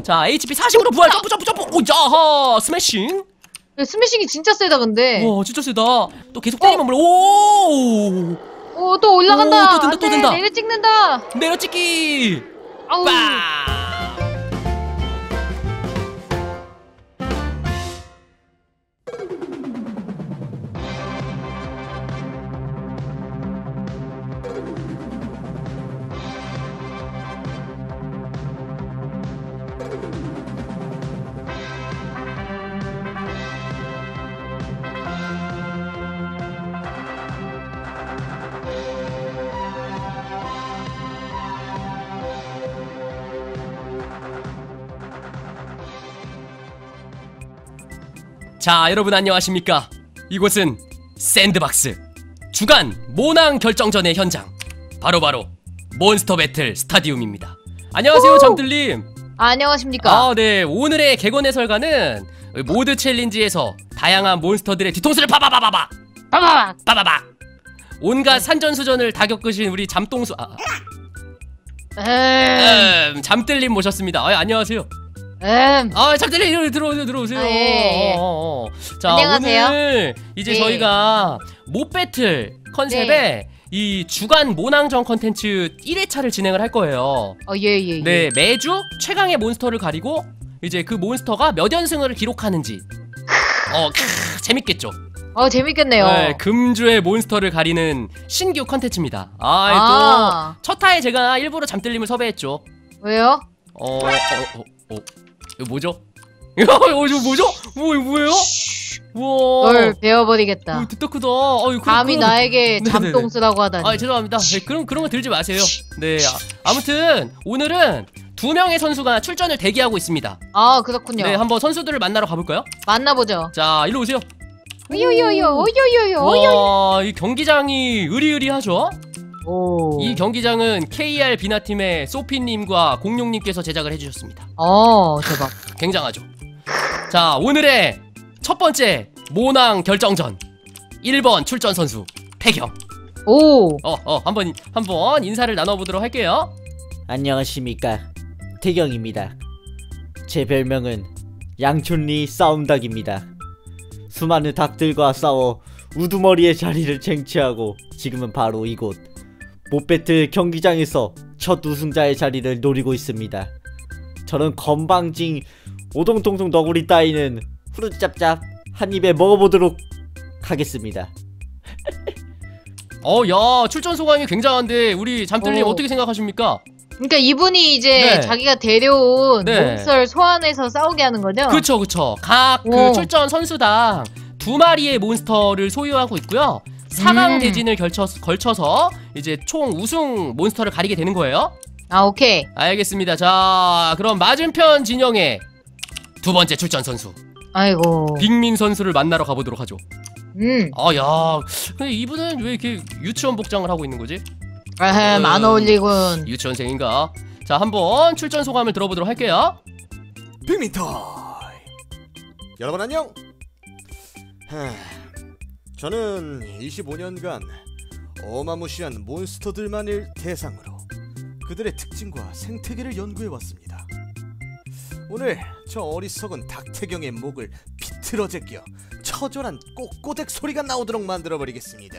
자, HP 40으로 부활. 점프. 오, 야하. 스매싱. 야, 스매싱이 진짜 세다 근데. 와, 진짜 세다. 또 계속 때리면 물어. 오. 오, 또 올라간다. 오, 또 된다. 내려 찍는다. 내려 찍기. 아우. 빵. 자, 여러분 안녕하십니까? 이곳은 샌드박스 주간 모낭 결정전의 현장, 바로 몬스터 배틀 스타디움입니다. 안녕하세요, 잠들님. 안녕하십니까? 아, 네. 오늘의 개건 해설가는 모드 챌린지에서 다양한 몬스터들의 뒤통수를 바바바바바 온갖 산전수전을 다 겪으신 우리 잠똥수 잠들님 모셨습니다. 안녕하세요. 잠들님 들어오세요. 아, 예. 자, 안녕하세요. 오늘 이제 저희가 못 배틀 컨셉에 이 주간 모낭전 컨텐츠 1회차를 진행을 할 거예요. 예. 네, 매주 최강의 몬스터를 가리고 이제 그 몬스터가 몇 연승을 기록하는지. 재밌겠죠? 재밌겠네요. 네, 금주의 몬스터를 가리는 신규 컨텐츠입니다. 또 첫 타에 제가 일부러 잠들림을 섭외했죠. 왜요? 이거 뭐죠? 이거 뭐죠? 뭐예요? 우와. 널 베어버리겠다. 듣다 크다. 감히 나에게 잠똥수라고 하다니. 죄송합니다. 그런 거 들지 마세요. 네, 아무튼 오늘은 2명의 선수가 출전을 대기하고 있습니다. 그렇군요. 네, 한번 선수들을 만나러 가볼까요? 만나보죠. 자, 일로 오세요. 오요요요. 와, 이 경기장이 으리으리하죠? 오. 이 경기장은 KR 비나팀의 소피님과 공룡님께서 제작을 해주셨습니다. 대박. 굉장하죠? 자, 오늘의 첫 번째 모낭 결정전 1번 출전 선수 태경. 오. 한번 인사를 나눠보도록 할게요. 안녕하십니까, 태경입니다. 제 별명은 양촌리 싸움닭입니다. 수많은 닭들과 싸워 우두머리의 자리를 쟁취하고 지금은 바로 이곳 못배틀 경기장에서 첫 우승자의 자리를 노리고 있습니다. 저는 건방진 오동통통 너구리 따위는 후루짭짭 한 입에 먹어보도록 하겠습니다. 야, 출전 소감이 굉장한데 우리 잠들님 어떻게 생각하십니까? 그러니까 이분이 이제 자기가 데려온 몬스터를 소환해서 싸우게 하는 거죠? 그쵸. 각 그 출전 선수당 2마리의 몬스터를 소유하고 있고요. 4강 대진을 걸쳐서 이제 총 우승 몬스터를 가리게 되는 거예요. 오케이. 알겠습니다. 자, 그럼 맞은편 진영의 두 번째 출전 선수, 아이고, 빅민 선수를 만나러 가보도록 하죠. 야, 근데 이분은 왜 이렇게 유치원 복장을 하고 있는 거지? 안 어울리군. 유치원생인가? 자, 한번 출전 소감을 들어보도록 할게요. 빅민 타임. 여러분 안녕. 저는 25년간 어마무시한 몬스터들만을 대상으로 그들의 특징과 생태계를 연구해왔습니다. 오늘 저 어리석은 닭태경의 목을 비틀어 제껴 처절한 꼬꼬댁 소리가 나오도록 만들어버리겠습니다.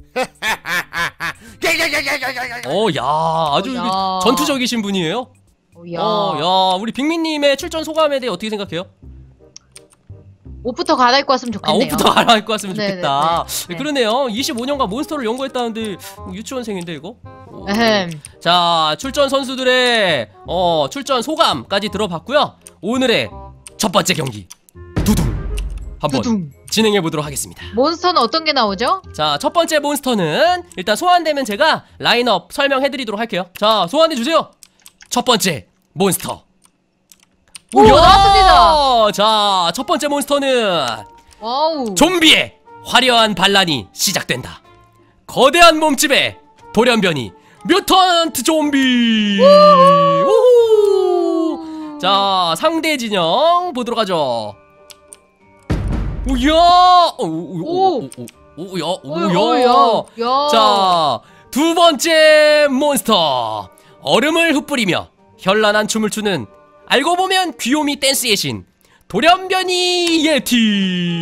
야, 아주 전투적이신 분이에요. 야, 우리 빅민님의 출전 소감에 대해 어떻게 생각해요? 옷부터 갈아입고 왔으면 좋겠네요. 옷부터 갈아입고 왔으면 좋겠다. 네. 그러네요. 25년간 몬스터를 연구했다는데 유치원생인데 이거? 에헴. 자, 출전 선수들의 출전 소감까지 들어봤고요. 오늘의 첫 번째 경기 한번 진행해보도록 하겠습니다. 몬스터는 어떤 게 나오죠? 자, 첫 번째 몬스터는 일단 소환되면 제가 라인업 설명해드리도록 할게요. 자, 소환해주세요. 첫 번째 몬스터. 나왔습니다. 자, 첫 번째 몬스터는 와우. 좀비의 화려한 반란이 시작된다. 거대한 몸집의 돌연변이 뮤턴트 좀비. 우후. 자, 상대 진영 보도록 하죠. 자, 두 번째 몬스터. 얼음을 흩뿌리며 현란한 춤을 추는 알고 보면 귀요미 댄스의 신 돌연변이 예티.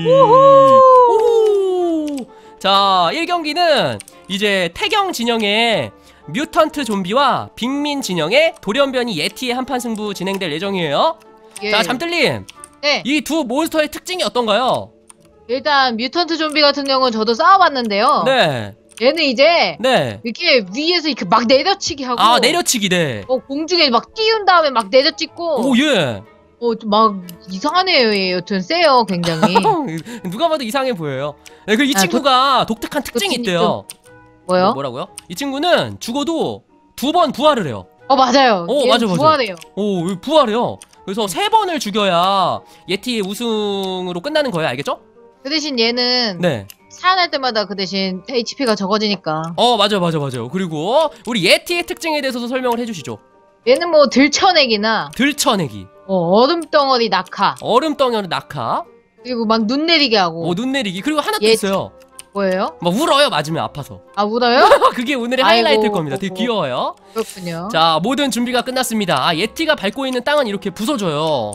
자, 1경기는 이제 태경 진영의 뮤턴트 좀비와 빅민 진영의 돌연변이 예티의 한판 승부 진행될 예정이에요. 예. 자, 잠들님. 네. 이 두 몬스터의 특징이 어떤가요? 일단 뮤턴트 좀비 같은 경우는 저도 싸워봤는데요. 네. 얘는 이제 네. 이렇게 위에서 이렇게 막 내려치기 하고 아, 내려치기, 네. 공중에 막 띄운 다음에 막 내려찍고 오, 예. 막 이상하네요. 얘 여튼 세요 굉장히. 누가 봐도 이상해 보여요. 네, 이 친구가 독특한 특징이 있대요. 뭐요? 뭐라고요? 이 친구는 죽어도 2번 부활을 해요. 맞아요. 맞아. 부활해요. 부활해요. 그래서 3번을 죽여야 예티의 우승으로 끝나는 거예요. 알겠죠? 그 대신 얘는 네. 살아날 때마다 그 대신 HP가 적어지니까. 맞아요. 그리고 우리 예티의 특징에 대해서도 설명을 해주시죠. 얘는 뭐 들쳐내기나 들쳐내기, 얼음덩어리 낙하, 얼음덩어리 낙하, 그리고 막 눈 내리게 하고. 눈 내리기, 그리고 하나 또 예. 있어요. 뭐예요? 막 울어요. 맞으면 아파서. 아, 울어요? 그게 오늘의 아이고. 하이라이트일 겁니다. 되게 귀여워요. 그렇군요. 자, 모든 준비가 끝났습니다. 예티가 밟고 있는 땅은 이렇게 부서져요.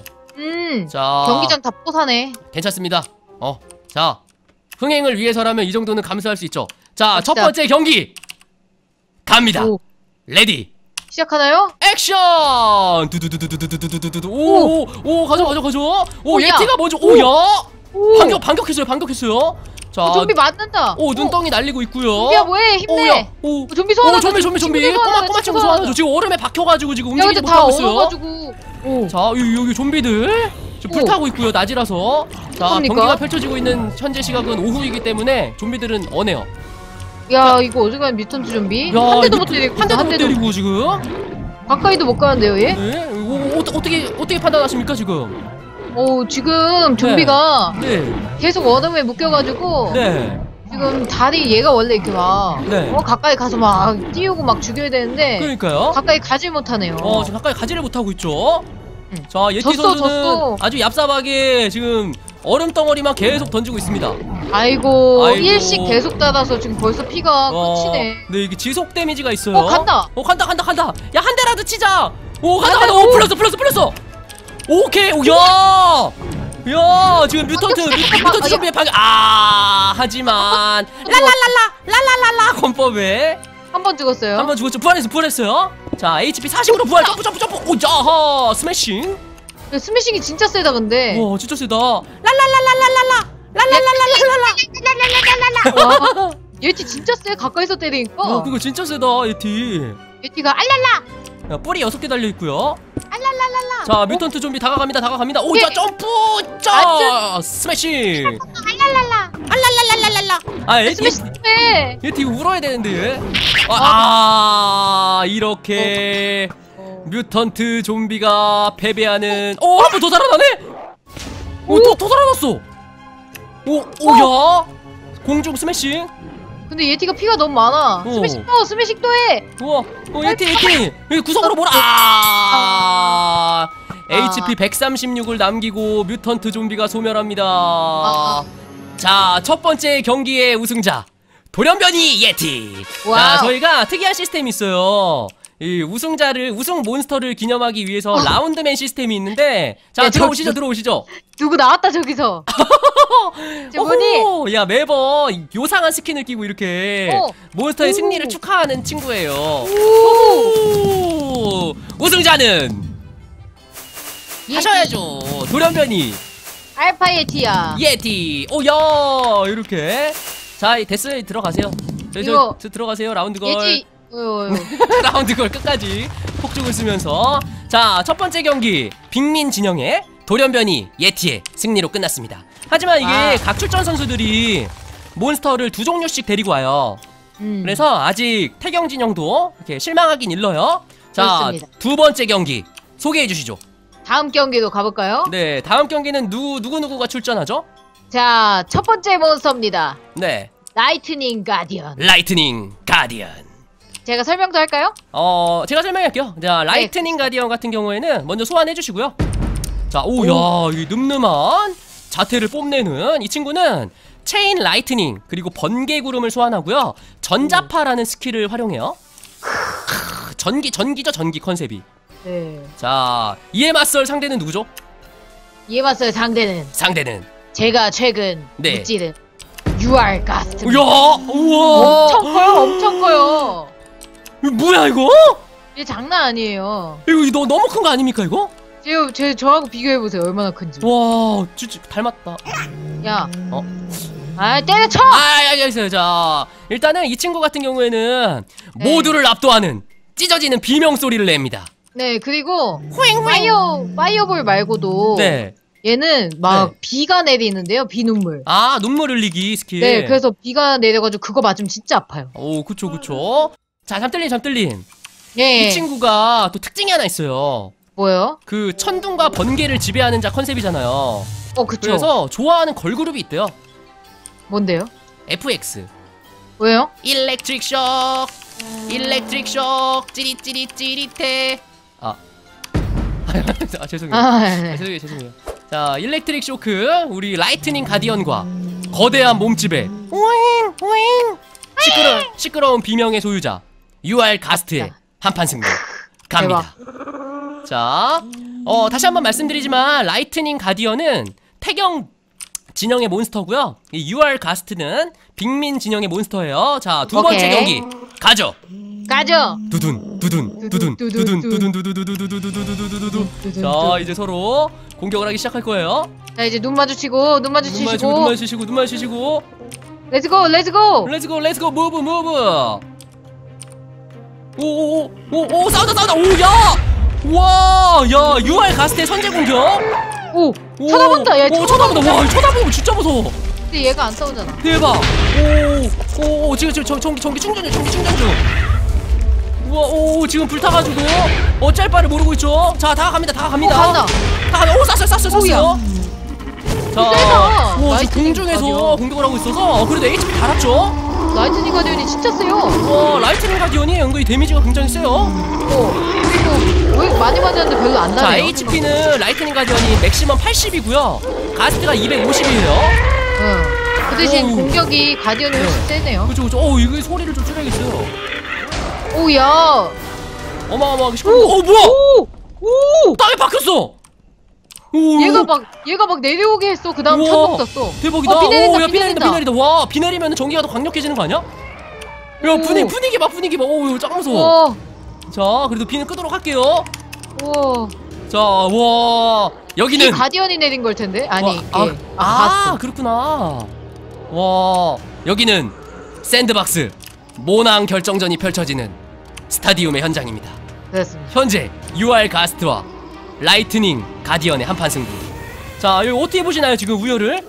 자, 경기장 다 포사네. 괜찮습니다. 자, 흥행을 위해서라면 이 정도는 감수할 수 있죠. 자, 첫 진짜. 번째 경기 갑니다. 오. 레디 시작하나요? 액션! 두두두두두두두두두두. 오, 가져. 오, 야. 예티가 먼저. 야! 반격했어요. 자, 좀비 맞는다. 눈덩이 날리고 있고요. 좀비야 뭐해? 힘내. 좀비 소환하자. 좀비. 꼬마 친구 소환하죠. 지금 얼음에 박혀가지고 지금 야, 움직이지 근데 다 못하고 있어요. 얼어가지고. 자, 여기 좀비들 지금 불타고 있고요. 낮이라서. 자, 그러니까? 경기가 펼쳐지고 있는 현재 시각은 오후이기 때문에 좀비들은 어네요. 야, 이거 어지간한 뮤턴트 좀비. 야, 한 대도 못 때리고. 한 대도 못 때리고 지금. 가까이도 못 가는데요, 얘? 네? 어떻게 판단하십니까 지금? 지금 좀비가 네. 계속 얼음에 묶여가지고 네. 지금 다리 얘가 원래 이렇게 막 네. 가까이 가서 막 띄우고 막 죽여야 되는데 그러니까요. 가까이 가질 못하네요. 지금 가까이 가지를 못하고 있죠. 응. 자, 예티 졌어. 선수는 아주 얍삽하게 지금 얼음 덩어리만 계속 던지고 있습니다. 아이고. 아이고. 1씩 계속 따라서 지금 벌써 피가 끝이네. 네, 이게 지속 데미지가 있어요. 간다. 간다. 야, 한 대라도 치자. 간다. 풀렸어. 오케이. 야, 지금 뮤턴트 좀비의 반격. 하지만 랄랄랄라 권법에 한 번 죽었어요. 한 번 죽었죠. 부활했어요. 자, HP 40으로 부활. 점프. 야하, 스매싱. 스매싱이 진짜 세다 근데. 와, 진짜 세다. 랄랄랄랄랄라. 와, 예티 진짜 세. 가까이서 때리니까. 그거 진짜 세다, 예티. 예티가 알랄라. 야, 뿔이 6개 달려 있고요. 알랄랄랄라. 자, 뮤턴트 좀비 다가갑니다. 오, 자, 점프! 스매싱! 알랄랄랄랄라! 예티 네. 이거 울어야 되는데. 이렇게 뮤턴트 좀비가 패배하는. 한 번 더 살아나네? 더 살아났어! 야! 공중 스매싱! 근데 예티가 피가 너무 많아. 스매싱도 해. 우와, 예티! 여기 구석으로 몰아! HP 136을 남기고 뮤턴트 좀비가 소멸합니다. 자, 첫 번째 경기의 우승자 돌연변이 예티. 자, 저희가 특이한 시스템이 있어요. 이 우승 몬스터를 기념하기 위해서 라운드맨 시스템이 있는데, 자, 들어오시죠. 누구 나왔다 저기서. 저분이. 야, 매번 요상한 스킨을 끼고 이렇게 몬스터의 승리를 축하하는 친구예요. 우승자는 하셔야죠. 돌연변이 알파 예티야. 예티. 야, 이렇게. 자, 데스 들어가세요. 들어가세요. 라운드걸. 예티. 라운드걸 끝까지 폭죽을 쓰면서. 자, 첫 번째 경기 빅민 진영의 돌연변이 예티의 승리로 끝났습니다. 하지만 이게 각 출전 선수들이 몬스터를 2종류씩 데리고 와요. 그래서 아직 태경 진영도 이렇게 실망하긴 일러요. 자, 그렇습니다. 두 번째 경기 소개해 주시죠. 다음 경기도 가볼까요? 네, 다음 경기는 누구가 출전하죠? 자, 첫 번째 몬스터입니다. 네, 라이트닝 가디언. 라이트닝 가디언. 제가 설명도 할까요? 제가 설명할게요. 자, 라이트닝 가디언 같은 경우에는 먼저 소환해 주시고요. 자, 야, 이 늠름한 자태를 뽐내는 이 친구는 체인 라이트닝 그리고 번개 구름을 소환하고요. 전자파라는 스킬을 활용해요. 전기죠, 전기 컨셉이. 네. 자, 이에 맞설 상대는 누구죠? 이에 맞서요. 상대는 제가 최근 네. 무찌른 UR 가스트. 야, 우와. 엄청 커요. 엄청 커요. 이거 뭐야 이거? 이게 장난 아니에요. 이거 너무 큰 거 아닙니까 이거? 저하고 비교해보세요. 얼마나 큰지. 와, 진짜 닮았다. 야. 어? 아, 때려쳐! 알겠어요. 자, 일단은 이 친구 같은 경우에는 네. 모두를 압도하는 찢어지는 비명 소리를 냅니다. 네, 그리고 파이어볼 말고도 네. 얘는 막 네. 비가 내리는데요. 비눈물. 아, 눈물 흘리기 스킬. 네, 그래서 비가 내려가지고 그거 맞으면 진짜 아파요. 오, 그쵸. 자, 잠들림. 예. 이 친구가 또 특징이 하나 있어요. 뭐요? 그 천둥과 번개를 지배하는 자 컨셉이잖아요. 그쵸. 그래서 좋아하는 걸그룹이 있대요. 뭔데요? FX. 왜요? 일렉트릭 쇼크. 찌릿찌릿해. 죄송해요. 네. 죄송해요. 자, 일렉트릭 쇼크, 우리 라이트닝 가디언과 거대한 몸집에 시끄러운 비명의 소유자 UR 가스트의 한판 승부 갑니다. 자, 다시 한번 말씀드리지만 라이트닝 가디언은 태경 진영의 몬스터고요. 이 UR 가스트는 빅민 진영의 몬스터예요. 자, 두 번째 경기 가죠. 두둔. 자, 이제 서로 공격을 하기 시작할 거예요. 자, 이제 눈 마주치고 눈 마주치시고. 렛츠고. 렛츠고 무브. 오 싸우다. 오, 야. 와, 야, UR 가스트의 선제 공격. 오, 쳐다본다. 얘 쳐다본다. 와, 쳐다보면 진짜 무서워. 근데 얘가 안 싸우잖아. 대박. 오, 지금 전기 충전 중. 우와, 오, 지금 불타가지고 어쩔 바를 모르고 있죠. 자, 다가갑니다. 간다. 오, 쐈어요. 오야. 자, 세다. 오, 지금 라이트닝 공중에서 가디언. 공격을 하고 있어서 그래도 HP 달았죠. 라이트닝 가디언이 진짜 세요. 와, 라이트닝 가디언이 은근히 데미지가 굉장히 세요. 그리고 왜 많이 맞았는데 별로 안 자, 나네요. HP는 라이트닝 가디언이 맥시멈 80이고요. 가스트가 250이에요. 응. 그 대신 오. 공격이 가디언이 훨씬 세네요. 그쵸. 이거 소리를 좀 줄여야겠어요. 오야. 어마어마하게 시끄러워. 뭐야? 오. 땅에 박혔어. 오, 얘가 막 내려오게 했어. 그 다음 우와. 천둥 쐈어. 대박이다. 비 내린다. 비 내린다. 와, 비 내리면 전기가 더 강력해지는 거 아니야? 야, 오. 분위기 봐. 오, 이거 짱 무서워. 와. 자, 그래도 비는 끄도록 할게요. 와. 자, 와, 여기는 이 가디언이 내린 걸 텐데. 아니. 와, 가스. 그렇구나. 와, 여기는 샌드박스 모낭 결정전이 펼쳐지는 스타디움의 현장입니다. 그렇습니다. 현재 UR 가스트와 라이트닝 가디언의 한판 승부. 자, 여기 어떻게 보시나요 지금 우열을?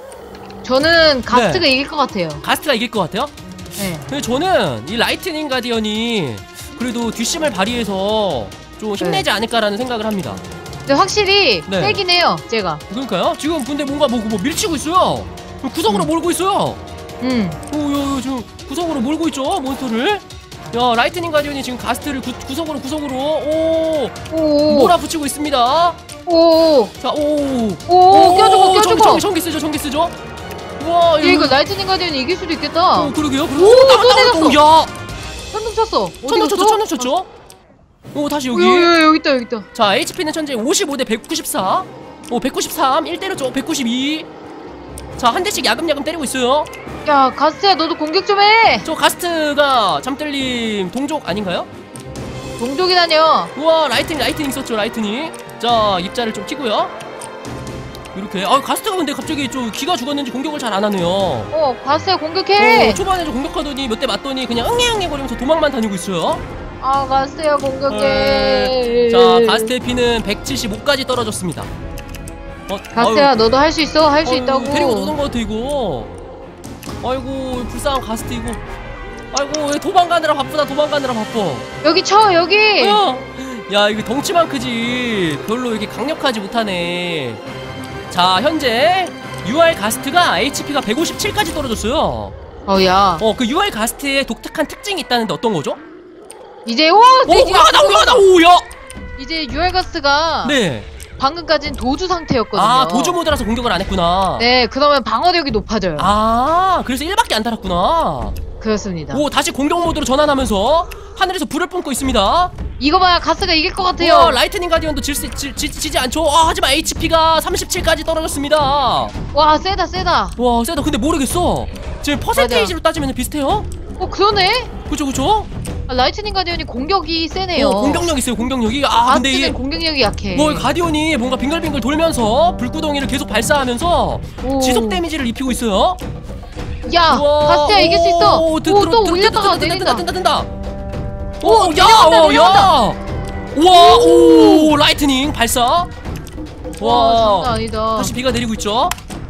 저는 가스트가 이길 것 같아요. 가스트가 이길 것 같아요? 네. 근데 저는 이 라이트닝 가디언이 그래도 뒷심을 발휘해서 좀 힘내지 않을까라는 생각을 합니다. 근데 확실히 네. 세긴 해요. 제가. 그러니까요? 지금 근데 뭔가 뭐 밀치고 있어요. 구석으로 몰고 있어요. 오, 지금 구석으로 몰고 있죠 몬스터를. 야, 라이트닝 가디언이 지금 가스트를 구석으로 오. 몰아붙이고 있습니다. 오. 자, 오, 껴주고. 전기 쓰죠. 우와, 얘 이거 라이트닝 가디언이 이길 수도 있겠다. 그러게요. 또 내렸어. 야, 천둥 쳤어. 천둥 쳤죠. 오, 다시 여기. 여기 있다. 자, HP는 현재 55대 194. 오, 193. 1때렸죠. 192. 자, 한 대씩 야금야금 때리고 있어요. 야, 가스트야, 너도 공격 좀 해. 저 가스트가 잠들림 동족 아닌가요? 동족이다뇨. 우와, 라이트닝 썼죠. 라이트닝. 자, 입자를 좀 키고요. 이렇게. 가스트가 근데 갑자기 좀 기가 죽었는지 공격을 잘 안 하네요. 가스트야, 공격해. 초반에 좀 공격하더니 몇 대 맞더니 그냥 응애 거리면서 도망만 다니고 있어요. 가스트야, 공격해. 자, 가스트의 피는 175까지 떨어졌습니다. 가스트야, 너도 할 수 있어. 할 수 있다고. 데리고 노는 것 같아 이거. 아이고, 불쌍한 가스트 이거. 아이고, 도망가느라 바빠. 여기 쳐, 여기. 야, 이거 덩치만 크지 별로 이렇게 강력하지 못하네. 자, 현재 UR 가스트가 HP가 157까지 떨어졌어요. 야. 그 UR 가스트의 독특한 특징이 있다는데 어떤 거죠? 이제 야. 이제 UR 가스트가 네. 방금까지는 도주 상태였거든요. 도주 모드라서 공격을 안 했구나. 네, 그러면 방어력이 높아져요. 그래서 1밖에 안 달았구나. 그렇습니다. 오, 다시 공격 모드로 전환하면서 하늘에서 불을 뿜고 있습니다. 이거 봐야 가스가 이길 것 같아요. 와, 라이트닝 가디언도 지지 않죠. 하지만 HP가 37까지 떨어졌습니다. 와 세다 세다. 와, 세다. 근데 모르겠어. 지금 퍼센테이지로 따지면 비슷해요. 그러네. 그쵸. 라이트닝 가디언이 공격이 세네요. 공격력 있어요. 공격력이. 근데 가스는 이게 공격력이 약해. 가디언이 뭔가 빙글빙글 돌면서 불구덩이를 계속 발사하면서 지속 데미지를 입히고 있어요. 야, 가스야 이길 수 있어. 또 올렸다가 내린다. 뜬다. 내려간다. 와, 라이트닝 발사. 와, 장난 아니다. 다시 비가 내리고 있죠.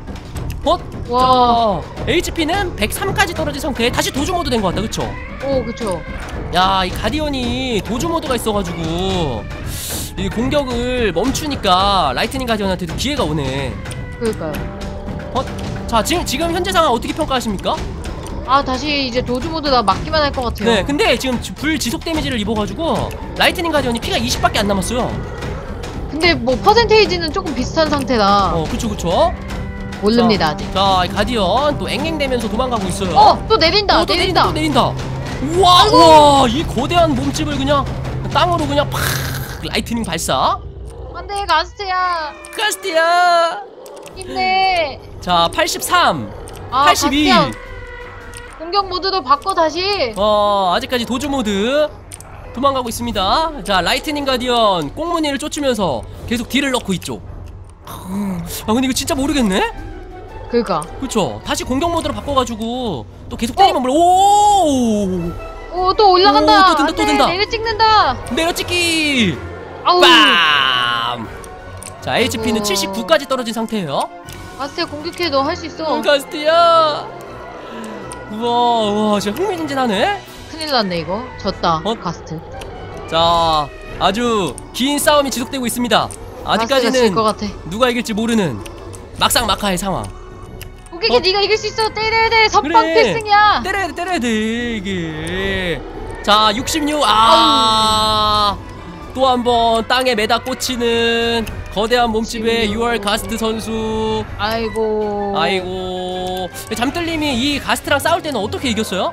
와, HP는 103까지 떨어진 상태에 다시 도주 모드 된 것 같다, 그쵸? 그쵸. 야, 이 가디언이 도주 모드가 있어가지고 이 공격을 멈추니까 라이트닝 가디언한테도 기회가 오네. 그러니까요. 자, 지금 현재 상황 어떻게 평가하십니까? 다시 이제 도주 모드 나 맞기만 할 것 같아요. 네, 근데 지금 불 지속 데미지를 입어가지고 라이트닝 가디언이 피가 20밖에 안 남았어요. 근데 뭐 퍼센테이지는 조금 비슷한 상태라 그쵸. 모릅니다 아직. 자, 이 가디언 또 앵앵대면서 도망가고 있어요. 또 내린다. 또 내린다. 우와, 이 거대한 몸집을 그냥 땅으로 그냥 팍 라이트닝 발사. 안돼 가스야. 가스티아. 힘내. 자, 83, 82. 가스야. 공격 모드도 바꿔 다시. 아직까지 도주 모드 도망가고 있습니다. 자, 라이트닝 가디언 꽁무니를 쫓으면서 계속 딜을 넣고 있죠. 근데 이거 진짜 모르겠네? 그니까. 그쵸. 다시 공격 모드로 바꿔가지고 또 계속 때리면 또 올라간다. 또 된다. 내려 찍는다. 내려찍기. 아우. 빰. 자, HP는 79까지 떨어진 상태예요. 가스야 공격해. 너 할 수 있어. 가스티아. 우와, 진짜 흥미진진하네. 큰일 났네 이거. 졌다. 가스트. 자, 아주 긴 싸움이 지속되고 있습니다. 아직까지는 것 같아. 누가 이길지 모르는 막상막하의 상황. 오케이, 네가 이길 수 있어. 때려야 돼. 선빵 필승이야. 때려야 돼 이게. 자, 66. 또 한 번 땅에 매다 꽂히는 거대한 몸집의 6월 가스트 선수. 아이고. 잠들님이 이 가스트랑 싸울 때는 어떻게 이겼어요?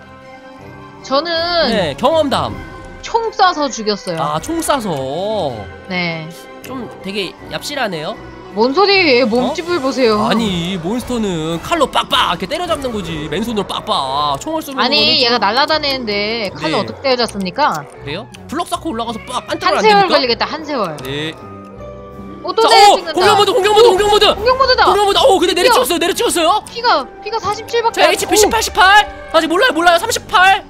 저는 경험담. 총 쏴서 죽였어요. 총 쏴서. 네. 좀 되게 얍실하네요. 뭔 소리예요? 몸집을 보세요. 아니, 몬스터는 칼로 빡빡 이렇게 때려잡는 거지. 맨손으로 빡빡. 총을 쏘는 거는 얘가 날아다니는데 칼로 어떻게 때려잡습니까? 그래요? 블럭 쌓고 올라가서 빡 빤뜨려 한 세월 걸리겠다. 한 세월. 네. 또 내려찍는다. 공격 모드다. 공격 모드다. 근데 내려찍었어요. 피가 47밖에. 자, HP 18. 아직 몰라요. 38.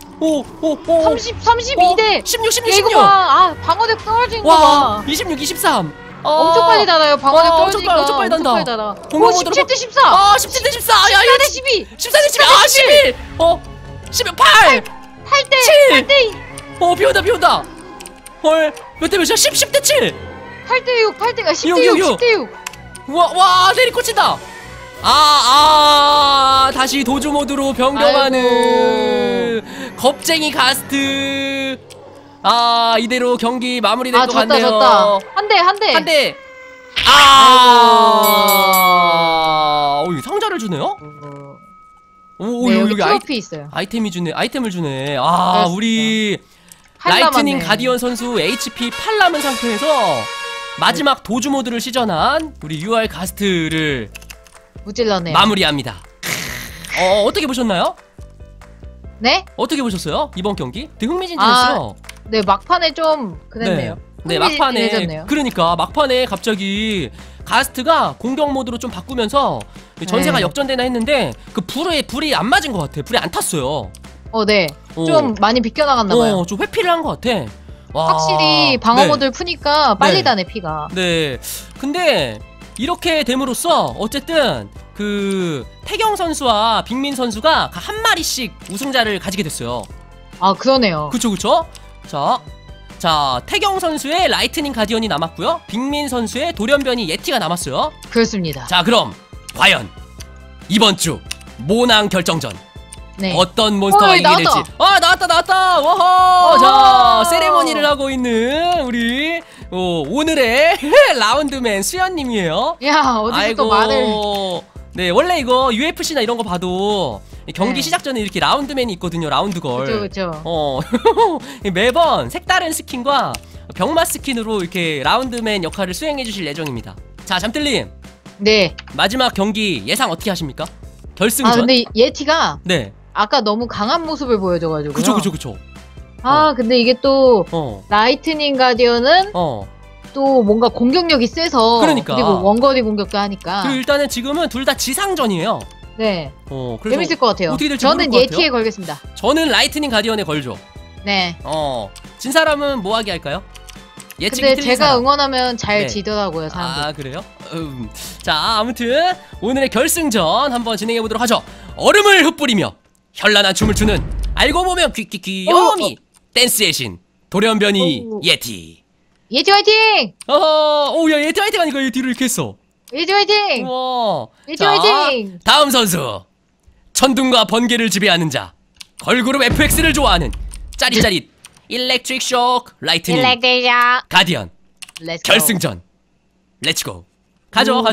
32대. 16. 이거 봐. 방어력 떨어진 거 봐. 26, 23. 엄청 빨리 달아요. 방어력 떨어지니까. 엄청 빨리 단다. 17대 14. 17대 14. 14대 12. 14대 11. 11. 8. 8대 8대. 비 온다. 헐. 몇 대 몇이야? 10대 7. 8대 6. 10대 6. 와, 내리 꽂힌다. 다시 도주 모드로 변경하는 겁쟁이 가스트. 이대로 경기 마무리될 것 같네요. 졌다. 한 대. 상자를 주네요? 여기 트로피 있어요. 아이템을 주네. 우리 팔 라이트닝 남았네. 가디언 선수 HP 8 남은 상태에서 마지막 도주 모드를 시전한 우리 UR 가스트를 무찔러네요. 마무리합니다. 어떻게 보셨나요? 네? 어떻게 보셨어요? 이번 경기? 되게 흥미진진했어요. 네, 막판에 좀 그랬네요. 네, 막판에 흥미진진해졌네요. 그러니까 막판에 갑자기 가스트가 공격 모드로 좀 바꾸면서 전세가 네. 역전되나 했는데 그 불이 안 맞은 것 같아. 불이 안 탔어요. 네. 좀 많이 비껴나갔나봐요. 좀 회피를 한 것 같아. 확실히 방어 모드를 푸니까 빨리 다네, 피가. 네. 근데 이렇게 됨으로써 어쨌든 그 태경 선수와 빅민 선수가 한 마리씩 우승자를 가지게 됐어요. 그러네요. 그쵸. 자, 태경 선수의 라이트닝 가디언이 남았고요. 빅민 선수의 돌연변이 예티가 남았어요. 그렇습니다. 자, 그럼 과연 이번 주 모낭 결정전 네. 어떤 몬스터가 이기게 될지. 나왔다. 워허. 자, 세레머니를 하고 있는 우리 오늘의 라운드맨 수연님이에요. 야, 어디서 또 말을. 네, 원래 이거 UFC나 이런 거 봐도 경기 시작 전에 이렇게 라운드맨이 있거든요. 라운드걸. 그쵸. 매번 색다른 스킨과 병마 스킨으로 이렇게 라운드맨 역할을 수행해 주실 예정입니다. 자, 잠들님. 네. 마지막 경기 예상 어떻게 하십니까? 결승전. 아 근데 예티가 네. 아까 너무 강한 모습을 보여줘가지고요. 그쵸. 아 근데 이게 또 어. 라이트닝 가디언은 또 뭔가 공격력이 세서 그러니까. 그리고 원거리 공격도 하니까. 그리고 일단은 지금은 둘 다 지상전이에요. 네. 그래서 재밌을 것 같아요. 어떻게 될지 저는 모를 것 예티에 같아요. 걸겠습니다. 저는 라이트닝 가디언에 걸죠. 네. 진 사람은 뭐 하게 할까요? 예측이 근데 틀린 제가 사람. 응원하면 잘 네. 지더라고요, 사람들. 아, 그래요? 자, 아무튼 오늘의 결승전 한번 진행해 보도록 하죠. 얼음을 흩뿌리며 현란한 춤을 추는 알고 보면 귀여미 댄스의 신 돌연변이 예티. 예티 화이팅! 야, 예티 화이팅 하니까 예티를 이렇게 했어. 예티 화이팅! 우와. 예티 자, 화이팅! 다음 선수. 천둥과 번개를 지배하는 자. 걸그룹 FX를 좋아하는 짜릿짜릿 일렉트릭 쇼크 라이트닝 일렉데이자 가디언. 렛츠 결승전. 렛츠고. 가죠.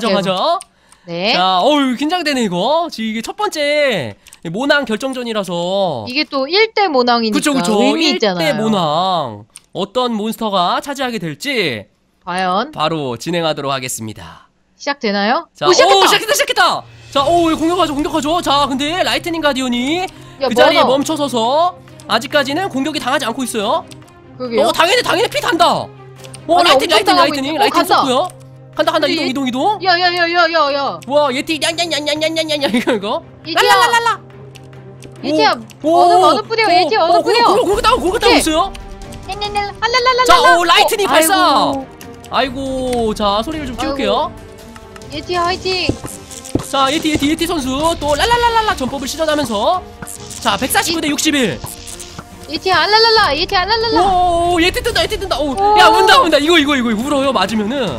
네. 자, 긴장되네 이거. 지금 이게 첫 번째 모낭 결정전이라서. 이게 또 1대 모낭이니까 그쵸. 의미 1대 있잖아요. 모낭. 어떤 몬스터가 차지하게 될지 과연 바로 진행하도록 하겠습니다. 시작되나요? 자, 오, 시작했다! 시작했다. 자, 공격하죠. 자, 근데 라이트닝 가디언이 야, 그 자리에 멀어. 멈춰서서 아직까지는 공격이 당하지 않고 있어요. 그러게요. 당연히 피 단다. 아니, 엄청 당하고 라이트닝 있네. 간다. 썼고요. 간다. 근데 이동. 야야야야야야. 와, 예티 냥냥냥냥냥냥냥 이거. 예티야. 랄랄랄라. 예티야. 오, 어느 뿌려. 예티 어느 뿌려. 공격 따고 있어요. 랄랄랄라. 할랄랄랄라. 자, 라이트닝 발사. 아이고. 아이고, 자, 소리를 좀 키울게요. 예티야 화이팅. 자, 예티 선수 또 랄랄랄랄라 전법을 시전하면서 자, 149대 61. 예티야 알랄랄라. 예티야 알랄랄라. 오, 예티 뜬다. 야, 운다. 이거 울어요. 맞으면은.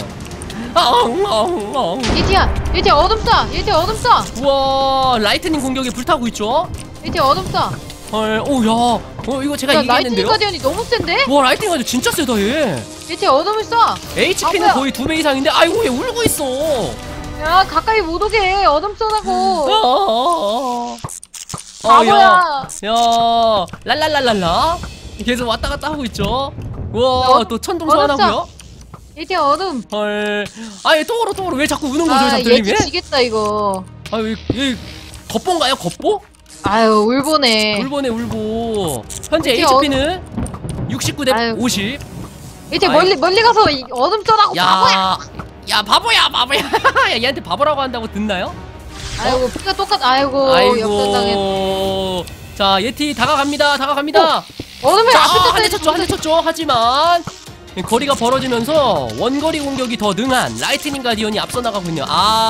예티야 어둠 쏴. 예티야 어둠 쏴. 우와, 라이트닝 공격에 불타고 있죠. 예티야 어둠 쏴. 헐, 이거 제가 야, 라이트닝 이기겠는데요? 가디언이 너무 센데? 와, 라이트닝 가디언 진짜 세다 얘. 예티야 어둠을 쏴. HP는 뭐야. 거의 2배 이상인데 아이고 얘 울고 있어. 야 가까이 못 오게 어둠 쏘라고. 야, 랄랄랄랄라. 계속 왔다 갔다 하고 있죠. 와, 또 천둥 소환하고요. 예티야 어둠. 헐, 얘 또 울어. 왜 자꾸 우는 거죠, 아 잠들님이? 예티 지겠다 이거. 얘 겉보인가요, 겉보? 아유 울보네. 울보. 현재 어떻게 HP는 69대 아유. 50. 예티 아유. 멀리 가서 어둠 쏘라고 바보야. 야, 바보야. 야, 얘한테 바보라고 한다고 듣나요? 아이고 피가 똑같. 아이고 역전당했. 아이고. 자, 예티 다가갑니다. 어둠을 자, 앞에 한 대 쳤죠. 하지만 거리가 벌어지면서 원거리 공격이 더 능한 라이트닝 가디언이 앞서 나가고 있네요.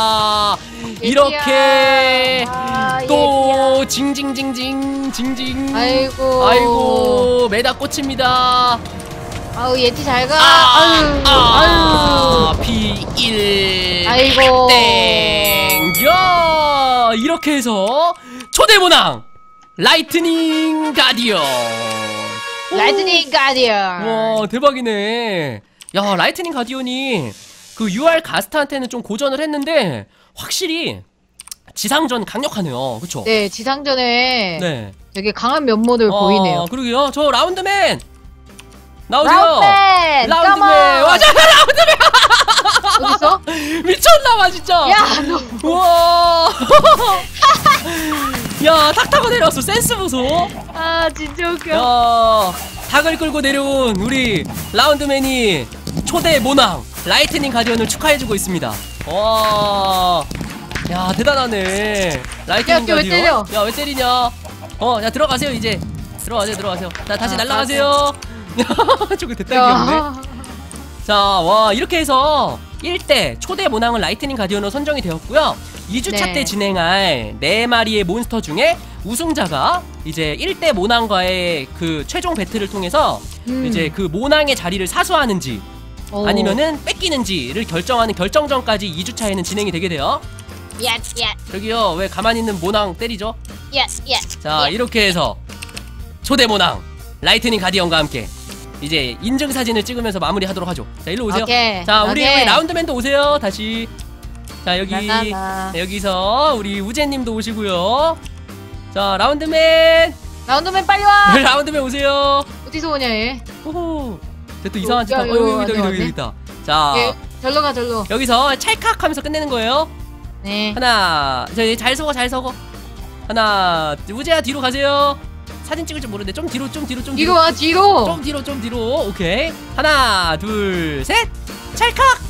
이렇게 또 징징. 아이고, 매다 꽂힙니다. 아우 예티 잘 가. P1. 아이고. 땡. 야, 이렇게 해서 초대문항 라이트닝 가디언. 라이트닝 가디언. 와, 대박이네. 야, 라이트닝 가디언이 그 UR 가스트한테는 좀 고전을 했는데 확실히 지상전 강력하네요. 그쵸? 네 지상전에 네. 되게 강한 면모를 보이네요. 그러게요. 저 라운드맨 나오세요. 라운드맨. 라운드맨. 컴온. 맞아, 어딨어? 미쳤나봐 진짜. 야 너. 우와. 야, 탁 타고 내려왔어. 센스 보소. 아 진짜 웃겨. 야, 닭을 끌고 내려온 우리 라운드맨이 초대 모낭 라이트닝 가디언을 축하해주고 있습니다. 와, 야, 대단하네. 라이트닝 야, 왜 가디언. 때려? 야, 왜 때리냐? 야, 들어가세요 이제. 들어가세요. 자, 다시 날아가세요. 저거 됐다 귀엽네. 자, 와, 이렇게 해서 1대 초대 모낭은 라이트닝 가디언으로 선정이 되었고요. 2주차 네. 때 진행할 4마리의 몬스터 중에 우승자가 이제 1대 모낭과의 그 최종 배틀을 통해서 이제 그 모낭의 자리를 사수하는지 아니면은 뺏기는지를 결정하는 결정전까지 2주차에는 진행이 되게 돼요. 야. 저기요, 왜 가만히 있는 모낭 때리죠? 야. 자, 이렇게 해서 초대 모낭 라이트닝 가디언과 함께 이제 인증 사진을 찍으면서 마무리하도록 하죠. 자, 일로 오세요. 오케이. 자, 우리 오케이. 라운드맨도 오세요. 다시. 자, 나나나. 여기서 우리 우재님도 오시고요. 자, 라운드맨. 라운드맨 빨리 와. 라운드맨 오세요. 어디서 오냐 얘. 호호. 쟤 또 이상한 짓 야, 하고. 이거 여기 있다. 자, 예, 절로 가 절로. 여기서 찰칵 하면서 끝내는 거예요. 네. 하나, 잘 서고 하나, 우재야 뒤로 가세요. 사진 찍을 줄 모르는데 좀 뒤로. 뒤로 와 뒤로. 좀 뒤로. 오케이. 하나, 둘, 셋. 찰칵.